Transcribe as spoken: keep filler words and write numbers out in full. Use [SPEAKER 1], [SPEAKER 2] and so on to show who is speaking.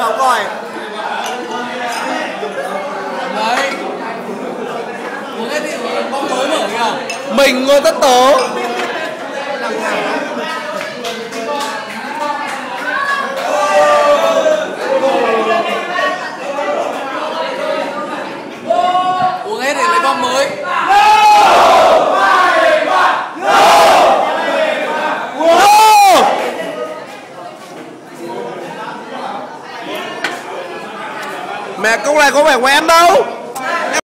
[SPEAKER 1] vào coi.
[SPEAKER 2] Đấy. Uống hết thì bóng mới mở kìa.
[SPEAKER 3] Mình Ngô Tất Tố.
[SPEAKER 2] Uống hết thì lấy bom mới.
[SPEAKER 3] Mẹ, câu này có phải của em đâu.